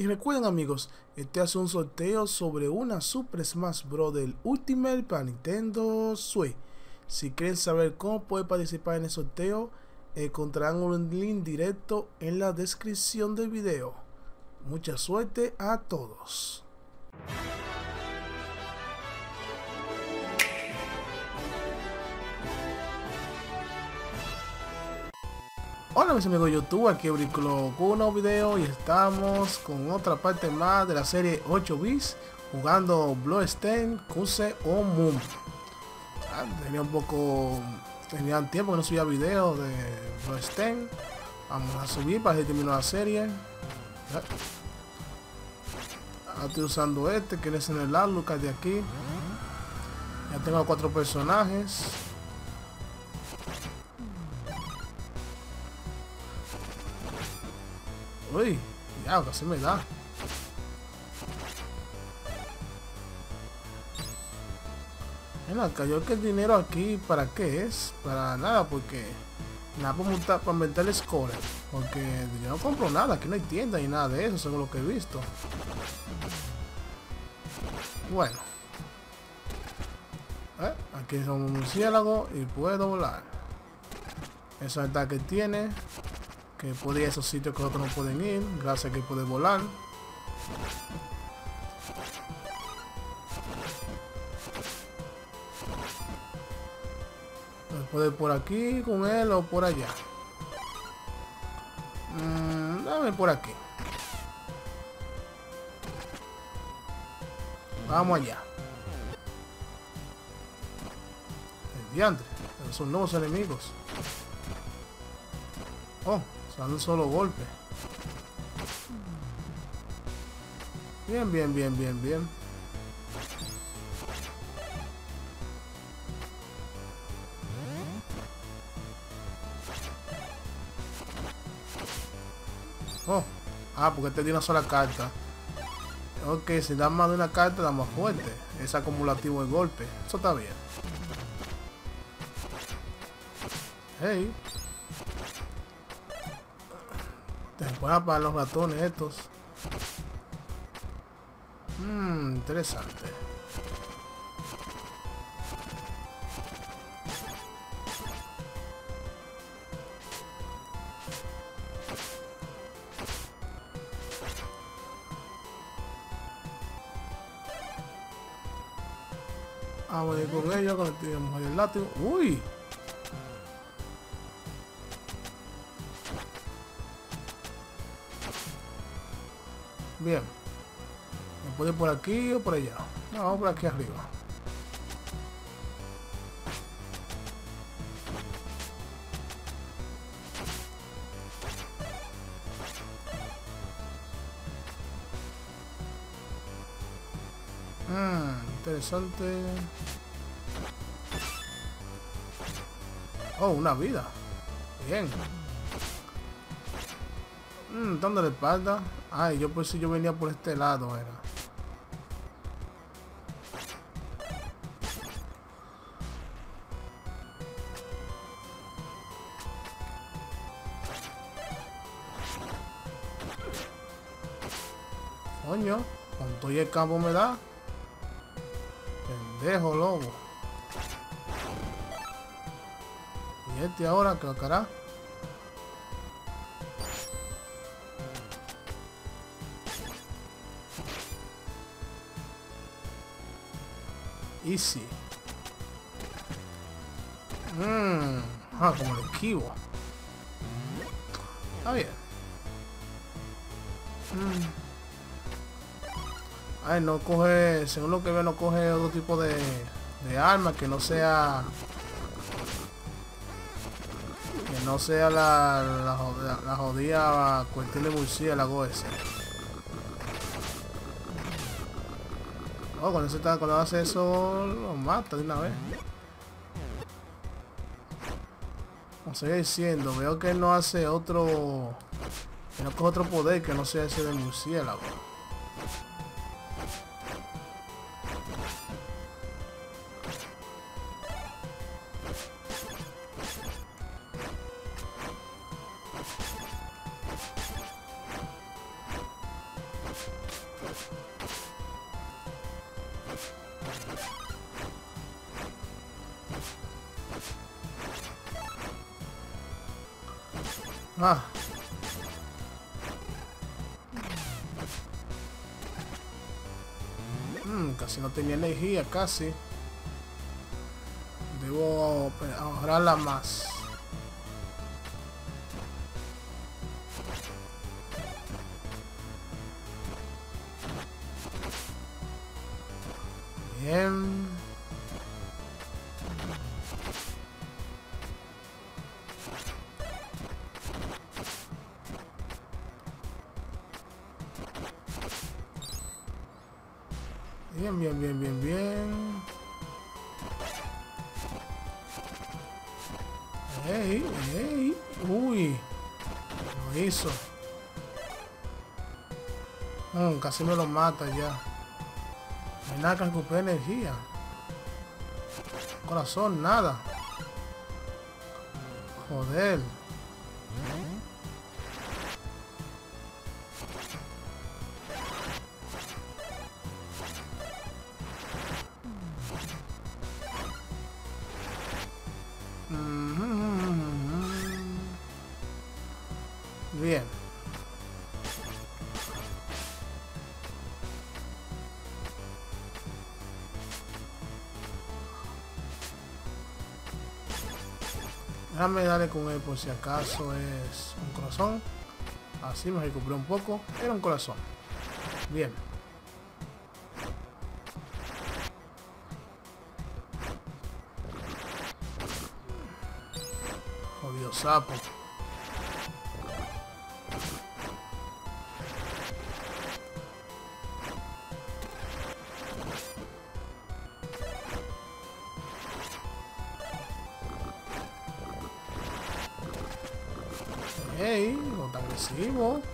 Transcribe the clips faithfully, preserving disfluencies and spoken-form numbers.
Y recuerden amigos, este hace un sorteo sobre una Super Smash Bros. Del Ultimate para Nintendo Switch. Si quieren saber cómo pueden participar en el sorteo, encontrarán un link directo en la descripción del video. Mucha suerte a todos. Hola mis amigos de YouTube, aquí Briclo con un nuevo video y estamos con otra parte más de la serie ocho bits jugando Bloodstained Curse of Moon. Ah, tenía un poco, tenía tiempo que no subía videos de Bloodstained. Vamos a subir para que termine la serie. Ah, estoy usando este que es en el Outlook de aquí. Ya tengo cuatro personajes. Uy, ya, casi me da. Bueno, cayó que el dinero aquí, ¿para qué es? Para nada, porque nada para montar, para inventar el score. Porque yo no compro nada, aquí no hay tienda ni nada de eso, según lo que he visto. Bueno. Eh, aquí es un murciélago y puedo volar. Esa ataque tiene. Que puede ir a esos sitios que otros no pueden ir, gracias a que puede volar. Puede ir por aquí con él o por allá. Mm, dame por aquí. Vamos allá. El diantre, son nuevos enemigos. Oh, sale un solo golpe. Bien, bien, bien, bien, bien. Oh, ah, porque te dio una sola carta. Ok, si da más de una carta, da más fuerte. Es acumulativo el golpe. Eso está bien. Hey. Te pueden apagar los ratones estos. Mmm, interesante. Ah, voy con ellos, con el, el látigo. Uy. Bien. ¿Me puedo ir por aquí o por allá? No, vamos por aquí arriba. Mmm, interesante. Oh, una vida. Bien. Mmm, dándole espalda. Ay, yo pues si yo venía por este lado era. Coño, con todo y el campo me da. Pendejo lobo. Y este ahora, ¿qué cara? Easy. Mmm. Ah, como lo esquivo. Está bien. Mm. Ay, no coge, según lo que veo, no coge otro tipo de, de arma que no sea... Que no sea la, la, la, la jodida cuestión de murciélago ese. Oh, cuando, se está, cuando hace eso, lo mata de una vez. Como seguía diciendo, veo que él no hace otro... Que no coge otro poder que no sea ese de murciélago. Ah. Mm, casi no tenía energía, casi. Debo ahorrarla más. Bien. Bien, bien, bien, bien, bien. Ey, ey. Uy. Lo hizo. Mm, casi me lo mata ya. No hay nada que recupere energía. Corazón, nada. Joder. Bien. Déjame darle con él por si acaso es un corazón. Así me recuperé un poco. Era un corazón. Bien. Jodido sapo. Hey, no tan agresivo.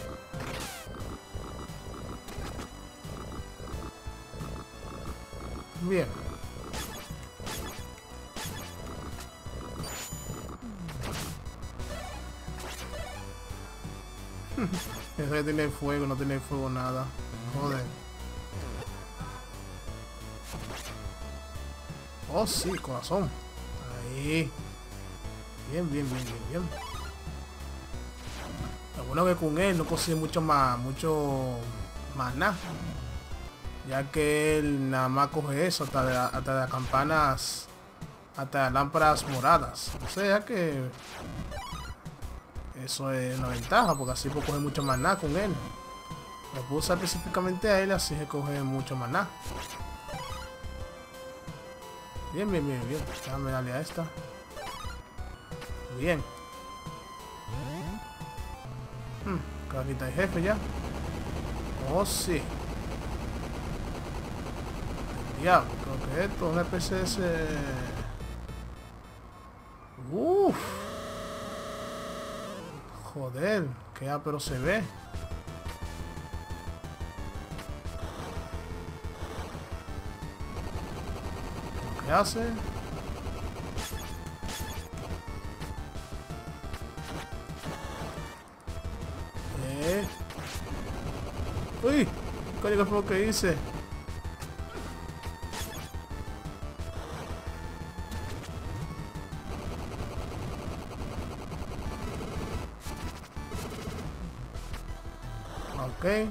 Bien. Eso ya tiene fuego, no tiene fuego nada. Joder. Oh, sí, corazón. Ahí. Bien, bien, bien, bien, bien. Lo bueno que con él no consigue mucho más, mucho maná. Ya que él nada más coge eso, hasta de, hasta de las campanas, hasta de lámparas moradas. O sea que eso es una ventaja, porque así puedo coger mucho maná con él. Lo puedo usar específicamente a él, así que coge mucho maná. Bien, bien, bien, bien. Déjame darle a esta. Bien. Hmm, carita de jefe ya. Oh, sí. Diablo, creo que esto es una especie de ese... Uff. Joder, que pero se ve. ¿Qué hace? Eh. Uy, ¿qué fue lo que hice? Ok.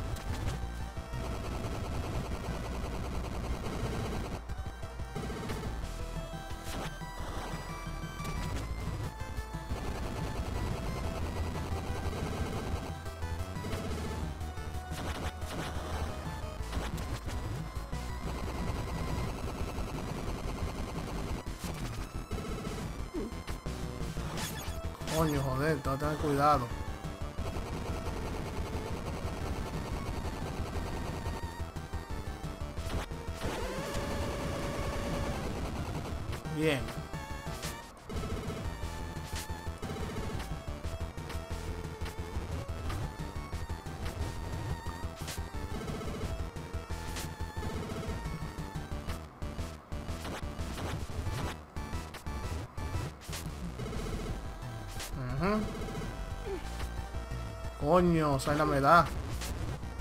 Coño, joder, tengo que tener cuidado. Bien. Uh-huh. Coño, Zaina me da.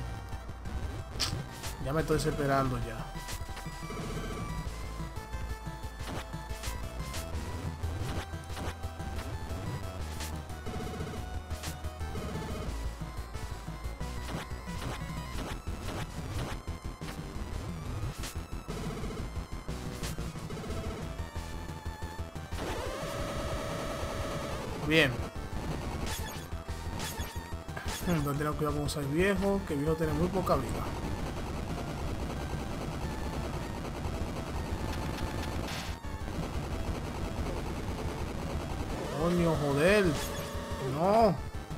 Ya me estoy desesperando ya. Bien. Entonces tener cuidado con usar viejo, que viejo tiene muy poca vida. Coño, joder. No.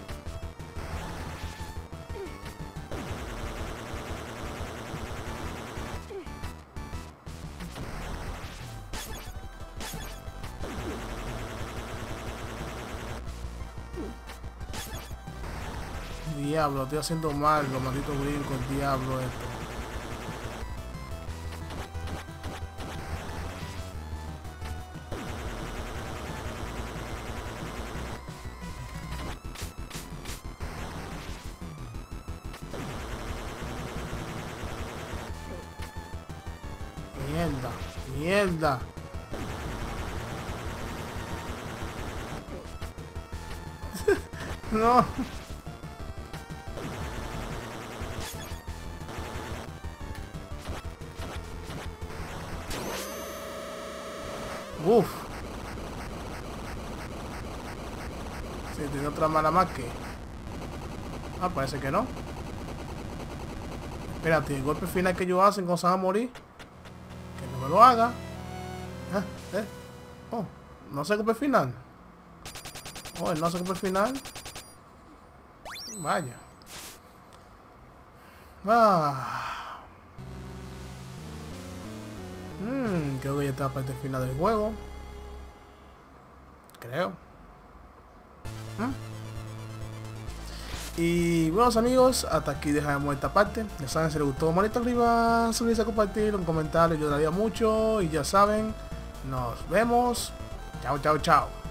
Diablo, estoy haciendo mal, los malditos brincos, diablo esto. Mierda, mierda. No. Uf. Sí, tiene otra mala más que. Ah, parece que no. Espérate, el golpe final que ellos hacen cuando se van a morir. Que no me lo haga. Ah, eh. Oh, no hace golpe final. Oh, él no hace golpe final. Vaya. Ah. Hmm, creo que ya está la parte final del juego. Creo. ¿Mm? Y buenos amigos, hasta aquí dejamos esta parte. Ya saben, si les gustó, manito arriba, suscribirse, compartir, un comentario ayudaría mucho. Y ya saben, nos vemos. Chao, chao, chao.